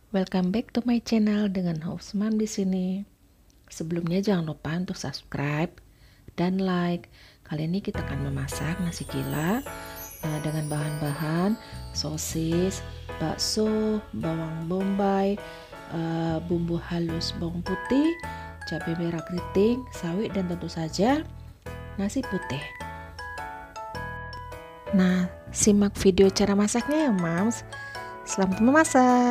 Welcome back to my channel dengan host Mam di sini. Sebelumnya jangan lupa untuk subscribe dan like. Kali ini kita akan memasak nasi gila dengan bahan-bahan sosis, bakso, bawang bombay, bumbu halus bawang putih, cabai merah keriting, sawi, dan tentu saja nasi putih. Nah, simak video cara masaknya ya, Mams. Selamat memasak.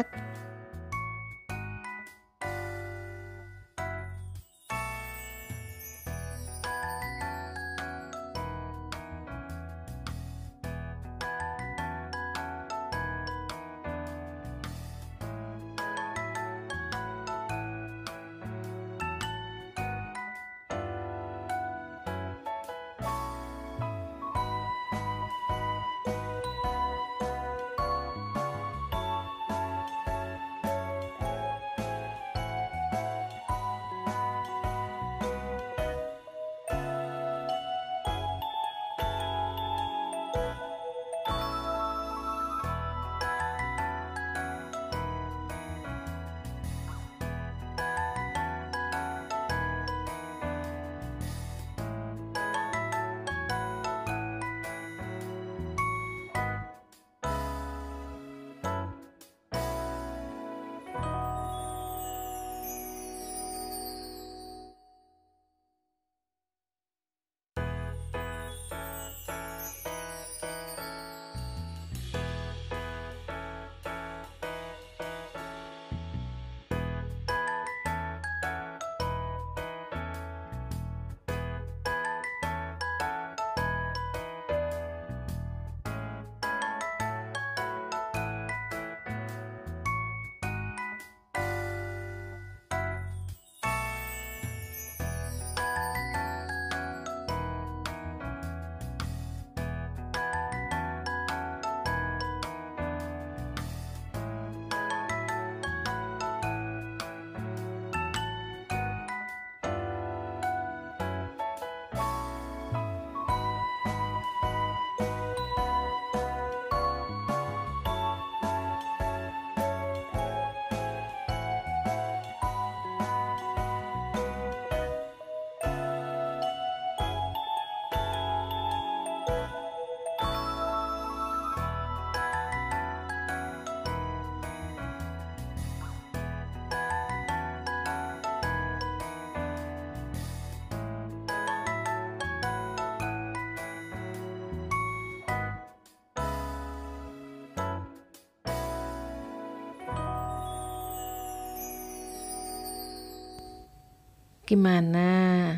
Gimana?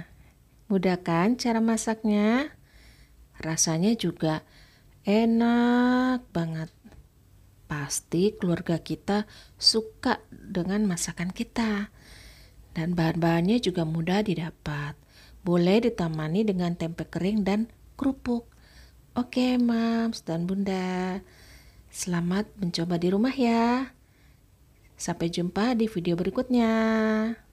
Mudah kan cara masaknya? Rasanya juga enak banget. Pasti keluarga kita suka dengan masakan kita. Dan bahan-bahannya juga mudah didapat. Boleh ditemani dengan tempe kering dan kerupuk. Oke, Mams dan Bunda. Selamat mencoba di rumah ya. Sampai jumpa di video berikutnya.